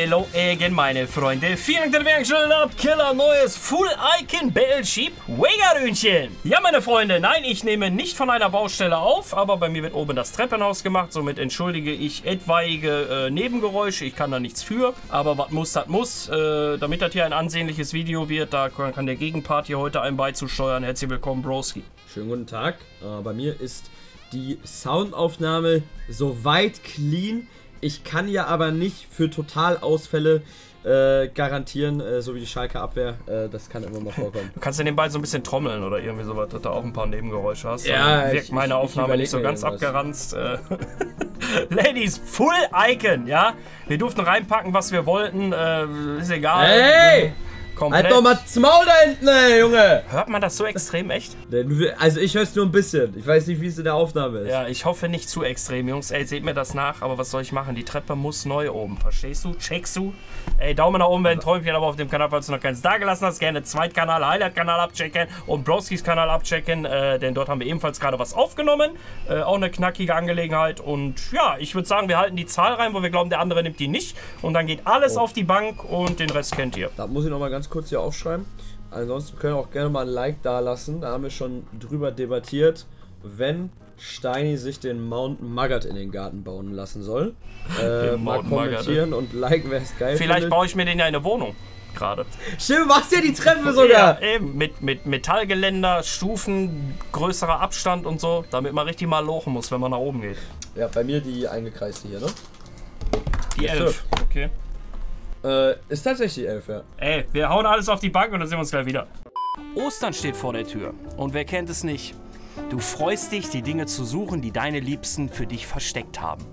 Hello again, meine Freunde. Vielen Dank, der schon ab. Killer neues Full Icon Battleship Wegarünchen. Ja, meine Freunde, nein, ich nehme nicht von einer Baustelle auf, aber bei mir wird oben das Treppenhaus gemacht. Somit entschuldige ich etwaige Nebengeräusche. Ich kann da nichts für, aber was muss, das muss. Damit das hier ein ansehnliches Video wird, da kann der Gegenpart hier heute einem beizusteuern. Herzlich willkommen, Broski. Schönen guten Tag. Bei mir ist die Soundaufnahme soweit clean. Ich kann ja aber nicht für Totalausfälle garantieren, so wie die Schalke Abwehr. Das kann immer mal vorkommen. Du kannst ja nebenbei so ein bisschen trommeln oder irgendwie sowas, dass du auch ein paar Nebengeräusche hast. Ja, dann wirkt meine Aufnahme nicht so ganz abgeranzt. Ladies, Full Icon, ja? Wir durften reinpacken, was wir wollten. Ist egal. Hey! Komplett. Halt doch mal das Maul da hinten, ey, Junge! Hört man das so extrem echt? Also ich höre es nur ein bisschen. Ich weiß nicht, wie es in der Aufnahme ist. Ja, ich hoffe nicht zu extrem, Jungs. Ey, seht mir das nach, aber was soll ich machen? Die Treppe muss neu oben. Verstehst du? Checkst du? Ey, Daumen nach oben, wenn ein Träumchen aber auf dem Kanal, falls du noch keins da gelassen hast. Gerne Zweitkanal, Highlight-Kanal abchecken und Broskis Kanal abchecken, denn dort haben wir ebenfalls gerade was aufgenommen. Auch eine knackige Angelegenheit. Und ja, ich würde sagen, wir halten die Zahl rein, wo wir glauben, der andere nimmt die nicht. Und dann geht alles auf die Bank und den Rest kennt ihr. Da muss ich noch mal ganz kurz hier aufschreiben. Ansonsten können wir auch gerne mal ein Like da lassen. Da haben wir schon drüber debattiert, wenn Steini sich den Mount Maggard in den Garten bauen lassen soll. Mal kommentieren und liken, wer es geil Vielleicht findet. baue ich mir den ja in eine Wohnung. Gerade. Stimmt, du machst ja die Treppe sogar! Ja, eben. Mit Metallgeländer, Stufen, größerer Abstand und so, damit man richtig mal lochen muss, wenn man nach oben geht. Ja, bei mir die eingekreiste hier, ne? Die 11. Okay. Ist tatsächlich die 11, ja. Ey, wir hauen alles auf die Bank und dann sehen wir uns gleich wieder. Ostern steht vor der Tür. Und wer kennt es nicht? Du freust dich, die Dinge zu suchen, die deine Liebsten für dich versteckt haben.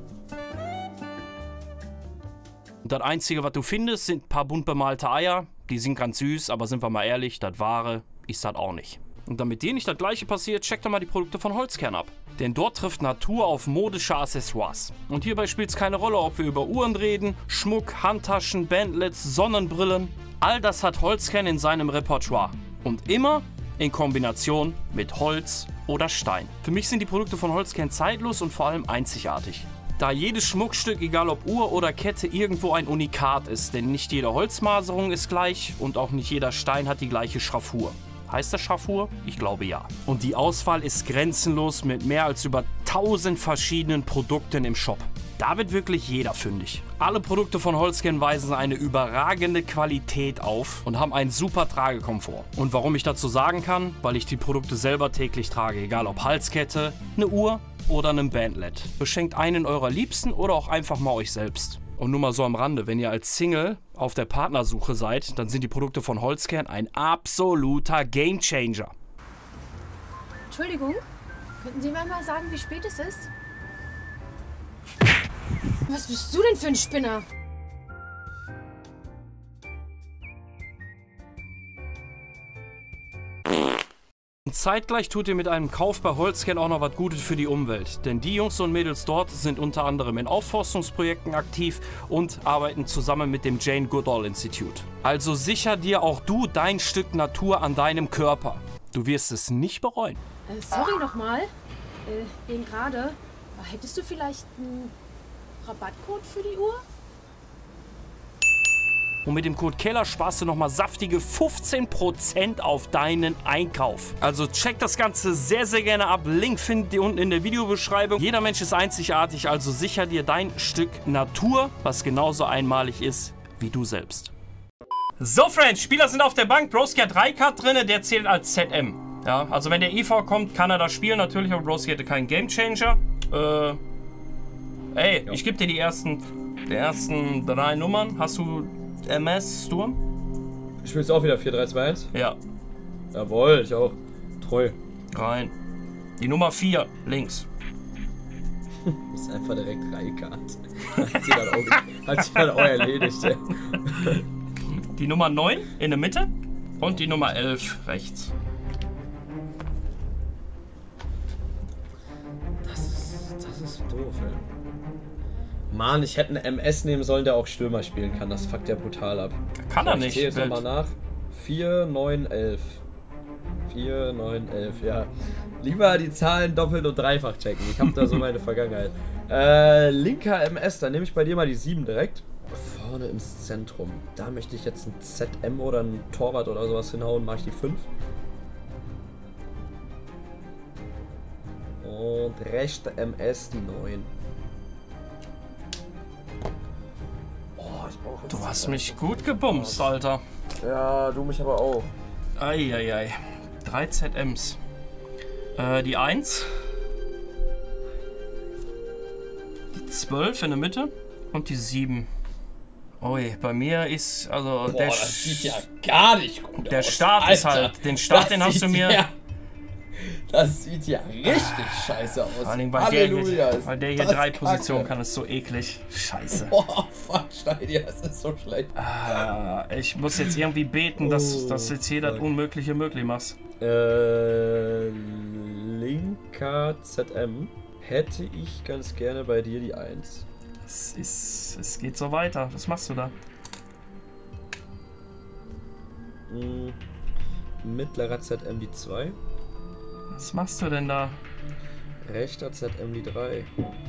Und das Einzige, was du findest, sind ein paar bunt bemalte Eier. Die sind ganz süß, aber sind wir mal ehrlich, das Wahre ist das auch nicht. Und damit dir nicht das Gleiche passiert, check doch mal die Produkte von Holzkern ab. Denn dort trifft Natur auf modische Accessoires. Und hierbei spielt es keine Rolle, ob wir über Uhren reden, Schmuck, Handtaschen, Bandlets, Sonnenbrillen. All das hat Holzkern in seinem Repertoire. Und immer in Kombination mit Holz oder Stein. Für mich sind die Produkte von Holzkern zeitlos und vor allem einzigartig. Da jedes Schmuckstück, egal ob Uhr oder Kette, irgendwo ein Unikat ist. Denn nicht jede Holzmaserung ist gleich und auch nicht jeder Stein hat die gleiche Schraffur. Heißt das Schraffur? Ich glaube ja. Und die Auswahl ist grenzenlos mit mehr als über 1000 verschiedenen Produkten im Shop. Da wird wirklich jeder fündig. Alle Produkte von Holzkern weisen eine überragende Qualität auf und haben einen super Tragekomfort. Und warum ich dazu sagen kann? Weil ich die Produkte selber täglich trage, egal ob Halskette, eine Uhr oder einem Bandlet. Beschenkt einen eurer Liebsten oder auch einfach mal euch selbst. Und nur mal so am Rande, wenn ihr als Single auf der Partnersuche seid, dann sind die Produkte von Holzkern ein absoluter Gamechanger. Entschuldigung, könnten Sie mir mal sagen, wie spät es ist? Was bist du denn für ein Spinner? Zeitgleich tut ihr mit einem Kauf bei Holzkern auch noch was Gutes für die Umwelt. Denn die Jungs und Mädels dort sind unter anderem in Aufforstungsprojekten aktiv und arbeiten zusammen mit dem Jane Goodall Institute. Also sicher dir auch du dein Stück Natur an deinem Körper. Du wirst es nicht bereuen. Sorry nochmal. Eben gerade. Hättest du vielleicht einen Rabattcode für die Uhr? Und mit dem Code KELLER sparst du nochmal saftige 15% auf deinen Einkauf. Also check das Ganze sehr, sehr gerne ab. Link findet ihr unten in der Videobeschreibung. Jeder Mensch ist einzigartig, also sicher dir dein Stück Natur, was genauso einmalig ist wie du selbst. So, Friends, Spieler sind auf der Bank. Broski hat 3 Card drin, der zählt als ZM. Ja, also wenn der EV kommt, kann er das spielen. Natürlich, aber Broski hätte keinen Gamechanger. Ey, ich gebe dir die ersten 3 Nummern. Hast du MS Sturm? Spielst du auch wieder 4-3-2-1? Ja. Jawohl, ich auch. Treu. Rein. Die Nummer 4, links. Ist einfach direkt Reikart. Hat sich dann auch erledigt, ey. Die Nummer 9 in der Mitte und die Nummer 11 rechts. Das ist doof, ey. Mann, ich hätte einen MS nehmen sollen, der auch Stürmer spielen kann. Das fuckt ja brutal ab. Kann er nicht. Ich gehe jetzt nochmal nach. 4, 9, 11. 4, 9, 11, ja. Lieber die Zahlen doppelt und dreifach checken. Ich habe da so meine Vergangenheit. Linker MS, dann nehme ich bei dir mal die 7 direkt. vorne ins Zentrum. Da möchte ich jetzt ein ZM oder ein Torwart oder sowas hinhauen. Mache ich die 5. Und rechte MS die 9. Oh, ich brauche jetzt. Du hast mich gut gebumst, Alter. Ja, du mich aber auch. Eieiei. 3 ZMs. Die 1. Die 12 in der Mitte. Und die 7. Ui, bei mir ist, also Boah, das sieht ja gar nicht gut aus. der Start Alter. ist halt, den Start, den hast du mir... Ja, das sieht ja richtig scheiße aus. Vor allem, weil Halleluja, der hier das 3 Kacke. Positionen kann, ist so eklig. Scheiße. Boah, fuck, Steini, das ist so schlecht. Ich muss jetzt irgendwie beten, dass jetzt hier das Unmögliche möglich machst. Linker ZM hätte ich ganz gerne bei dir die 1. Es geht so weiter. Was machst du da? Mittlerer ZM die 2. Was machst du denn da? Rechter ZM die 3.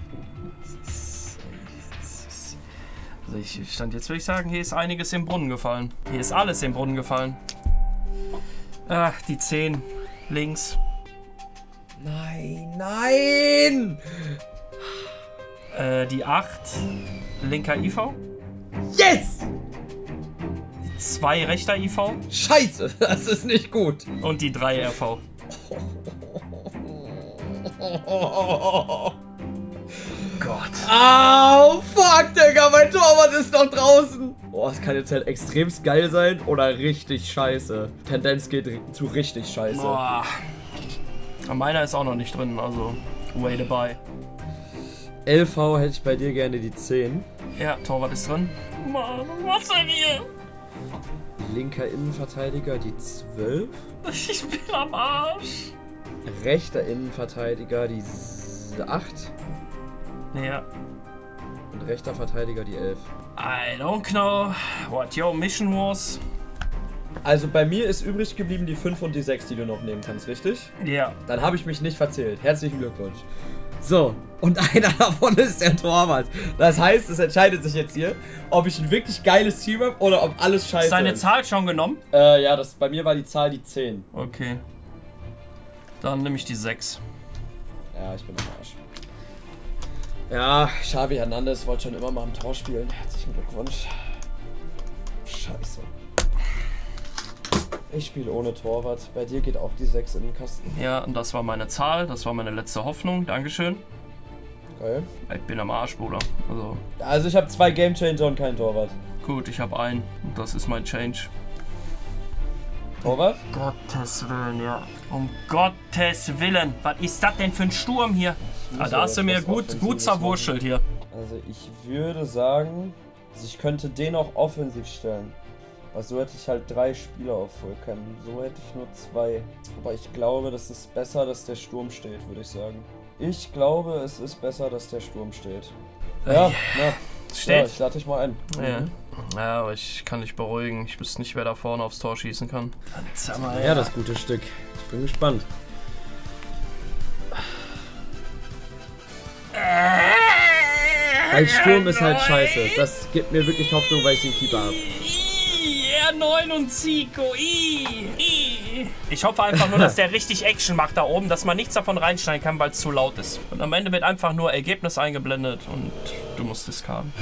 Also jetzt würde ich sagen, hier ist einiges im Brunnen gefallen. Hier ist alles im Brunnen gefallen. Ach, die 10 links. Nein, nein! Die 8 linker IV. Yes! 2 rechter IV. Scheiße, das ist nicht gut. Und die 3 RV. Gott. Au, fuck, Digga, mein Torwart ist noch draußen. Boah, es kann jetzt halt extremst geil sein oder richtig scheiße. Tendenz geht zu richtig scheiße. Boah. Meiner ist auch noch nicht drin, also way to buy. LV hätte ich bei dir gerne die 10. Ja, Torwart ist drin. Mann, was denn hier? Linker Innenverteidiger die 12. Ich bin am Arsch. Rechter Innenverteidiger die 8. Ja. Und rechter Verteidiger die 11. I don't know what your mission was. Also bei mir ist übrig geblieben die 5 und die 6, die du noch nehmen kannst, richtig? Ja. Dann habe ich mich nicht verzählt. Herzlichen Glückwunsch. So, und einer davon ist der Torwart. Das heißt, es entscheidet sich jetzt hier, ob ich ein wirklich geiles Team habe oder ob alles scheiße Ist deine ist. Zahl schon genommen? Ja, bei mir war die Zahl die 10. Okay. Dann nehme ich die 6. Ja, ich bin am Arsch. Ja, Xavi Hernandez wollte schon immer mal am Tor spielen. Herzlichen Glückwunsch. Scheiße. Ich spiele ohne Torwart. Bei dir geht auch die 6 in den Kasten. Ja, und das war meine Zahl. Das war meine letzte Hoffnung. Dankeschön. Geil. Ich bin am Arsch, Bruder. Also ich habe 2 Gamechanger und keinen Torwart. Gut, ich habe einen. Und das ist mein Change. Torwart? Gottes Willen, ja. Um Gottes Willen. Was ist das denn für ein Sturm hier? Ah, da hast du mir gut zerwurschtelt hier. Also ich würde sagen, ich könnte den auch offensiv stellen. Aber so hätte ich halt 3 Spieler auf Vollcam. So hätte ich nur 2. Aber ich glaube, das ist besser, dass der Sturm steht, würde ich sagen. Ich glaube, es ist besser, dass der Sturm steht. Ja, Steht? Ja, ich lade dich mal ein. Ja. Ja, aber ich kann dich beruhigen. Ich wüsste nicht, wer da vorne aufs Tor schießen kann. Ja, das gute Stück. Ich bin gespannt. Ein Sturm ist halt scheiße. Das gibt mir wirklich Hoffnung, weil ich den Keeper habe. R9 und Zico. Ich hoffe einfach nur, dass der richtig Action macht da oben, dass man nichts davon reinschneiden kann, weil es zu laut ist. Und am Ende wird einfach nur Ergebnis eingeblendet und du musst es haben.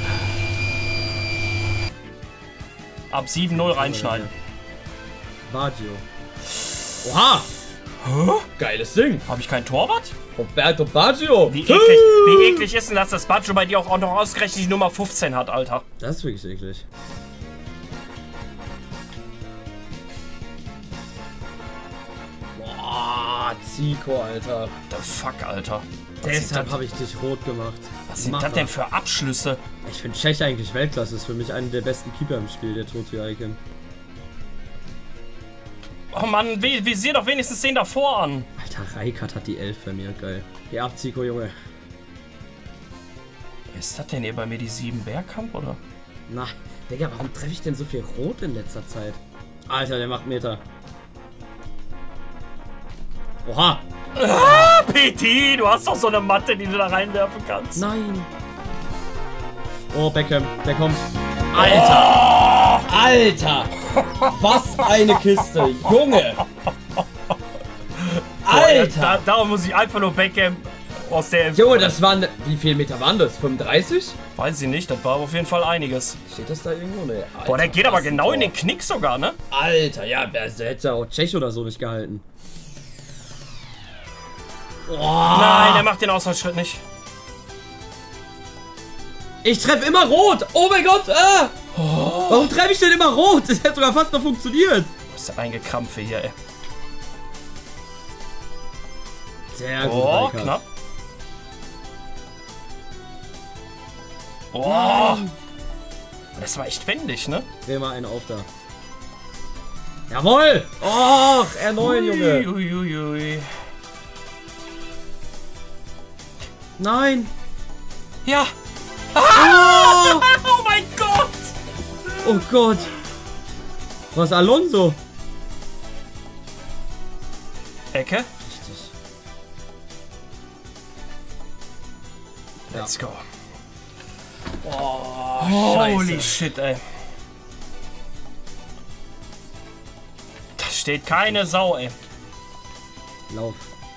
Ab 7-0 reinschneiden. Baggio. Oha! Hä? Geiles Ding! Habe ich keinen Torwart? Roberto Baggio! Wie eklig ist denn das, dass Baggio bei dir auch noch ausgerechnet die Nummer 15 hat, Alter? Das ist wirklich eklig. Boah, Zico, Alter. The fuck, Alter. Deshalb habe ich dich rot gemacht. Was sind das denn für Abschlüsse? Ich finde Cech eigentlich Weltklasse. Ist für mich einer der besten Keeper im Spiel, der Totio Icon. Oh Mann, visier doch wenigstens den davor an. Alter, Reikert hat die 11 bei mir. Geil. Geh ab, Zico, Junge. Ist das denn hier bei mir die 7 Bergkamp, oder? Na, Digga, warum treffe ich denn so viel Rot in letzter Zeit? Alter, der macht Meter. Oha! Ah, PT, du hast doch so eine Matte, die du da reinwerfen kannst. Nein! Oh, Beckham, der kommt. Alter! Oh! Alter! Was eine Kiste! Junge! Alter! Da muss ich einfach nur Beckham aus der... Junge, das waren... Wie viele Meter waren das? 35? Weiß ich nicht, das war auf jeden Fall einiges. Steht das da irgendwo? Nee. Alter, Boah, der geht aber genau in den Knick sogar, ne? Alter, ja, der hätte auch Tschech oder so nicht gehalten. Oh. Nein, der macht den Ausfallschritt nicht. Ich treffe immer rot! Oh mein Gott! Warum treffe ich denn immer rot? Das hätte sogar fast noch funktioniert. Was ist der eingekrampfe hier, ey? Sehr gut. Oh, Reikert. knapp. Oh! Das war echt wendig, ne? Dreh mal einen auf da. Jawohl! Och, R9, Junge! Uiuiui. Nein! Ja! Oh! Oh mein Gott! Oh Gott! Was, Alonso? Ecke? Richtig. Let's go. Oh, Holy shit, ey. Da steht keine Sau, ey. Lauf.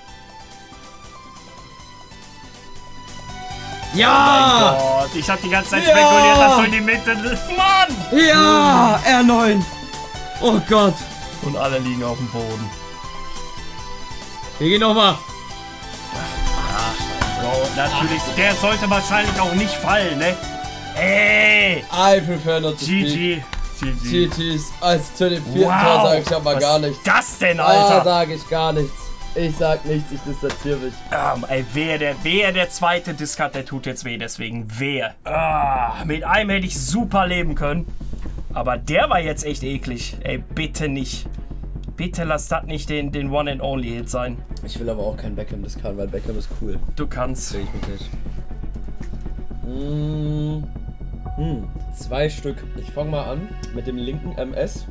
Ja! Oh Gott, ich hab die ganze Zeit spekuliert, dass du in die Mitte... Mann! Ja! R9! Oh Gott! Und alle liegen auf dem Boden. Wir gehen nochmal! Bro, natürlich. Der sollte wahrscheinlich auch nicht fallen, ne? Ey! I prefer not to speak. GG. GG's. Also zu dem vierten Tor sage ich aber gar nichts. Was ist das denn, Da Alter? sage ich gar nichts. Ich sag nichts, ich distanziere mich. Ey, wer der zweite Disc hat, der tut jetzt weh, deswegen wer. Mit einem hätte ich super leben können. Aber der war jetzt echt eklig. Ey, bitte nicht. Bitte lass das nicht den One and Only Hit sein. Ich will aber auch kein Beckham discarden, weil Beckham ist cool. Du kannst. Sag ich mich nicht. 2 Stück. Ich fange mal an mit dem linken MS.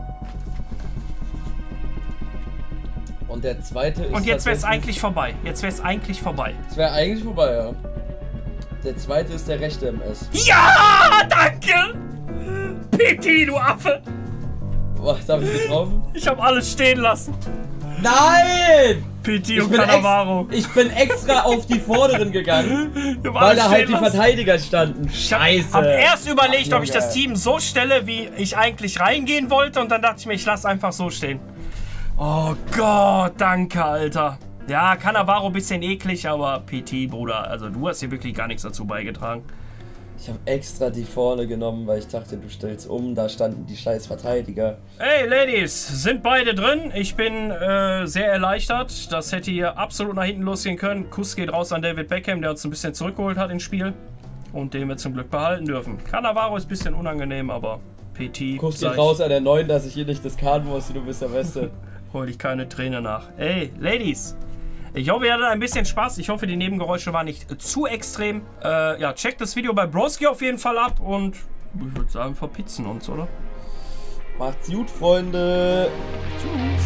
Und der zweite ist. Und jetzt wäre es eigentlich vorbei. Jetzt wäre es eigentlich vorbei. Es wäre eigentlich vorbei, ja. Der zweite ist der rechte MS. Ja, danke! PT, du Affe! Was habe ich getroffen? Ich habe alles stehen lassen. Nein! PT und Cannavaro. Ich bin extra auf die vorderen gegangen, Ich hab weil alles da halt stehen die lassen. Verteidiger standen. Scheiße. Ich hab erst überlegt, Ach, ob ich das Junge. Team so stelle, wie ich eigentlich reingehen wollte. Und dann dachte ich mir, ich lasse einfach so stehen. Oh Gott, danke, Alter. Ja, Cannavaro ein bisschen eklig, aber PT, Bruder, also du hast hier wirklich gar nichts dazu beigetragen. Ich habe extra die vorne genommen, weil ich dachte, du stellst um. Da standen die scheiß Verteidiger. Hey, Ladies, sind beide drin? Ich bin sehr erleichtert. Das hätte hier absolut nach hinten losgehen können. Kuss geht raus an David Beckham, der uns ein bisschen zurückgeholt hat ins Spiel. Und den wir zum Glück behalten dürfen. Cannavaro ist ein bisschen unangenehm, aber PT... Kuss geht raus an der 9, dass ich hier nicht discarden musste. Du bist der Beste. Hol dich keine Träne nach. Ey, Ladies, ich hoffe, ihr hattet ein bisschen Spaß. Ich hoffe, die Nebengeräusche waren nicht zu extrem. Ja, checkt das Video bei Broski auf jeden Fall ab und ich würde sagen, verpitzen uns, oder? Macht's gut, Freunde. Tschüss.